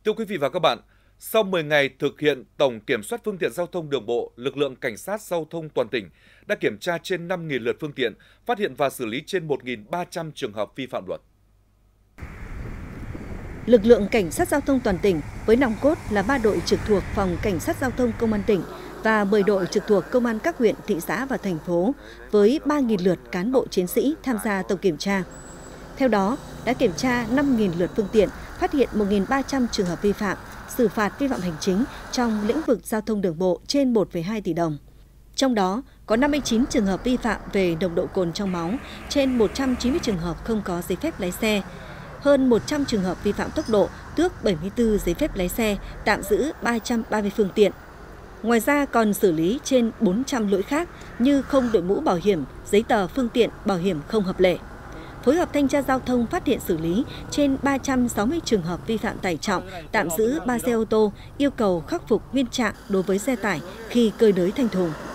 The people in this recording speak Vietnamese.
Thưa quý vị và các bạn, sau 10 ngày thực hiện tổng kiểm soát phương tiện giao thông đường bộ, lực lượng cảnh sát giao thông toàn tỉnh đã kiểm tra trên 5.000 lượt phương tiện, phát hiện và xử lý trên 1.300 trường hợp vi phạm luật. Lực lượng cảnh sát giao thông toàn tỉnh với nòng cốt là 3 đội trực thuộc Phòng Cảnh sát Giao thông Công an tỉnh và 10 đội trực thuộc Công an các huyện, thị xã và thành phố với 3.000 lượt cán bộ chiến sĩ tham gia tổng kiểm tra. Theo đó, đã kiểm tra 5.000 lượt phương tiện, phát hiện 1.300 trường hợp vi phạm, xử phạt vi phạm hành chính trong lĩnh vực giao thông đường bộ trên 1,2 tỷ đồng. Trong đó, có 59 trường hợp vi phạm về nồng độ cồn trong máu, trên 190 trường hợp không có giấy phép lái xe, hơn 100 trường hợp vi phạm tốc độ, tước 74 giấy phép lái xe, tạm giữ 330 phương tiện. Ngoài ra còn xử lý trên 400 lỗi khác như không đội mũ bảo hiểm, giấy tờ phương tiện bảo hiểm không hợp lệ. Phối hợp thanh tra giao thông phát hiện xử lý trên 360 trường hợp vi phạm tải trọng, tạm giữ 3 xe ô tô, yêu cầu khắc phục nguyên trạng đối với xe tải khi cơi nới thành thùng.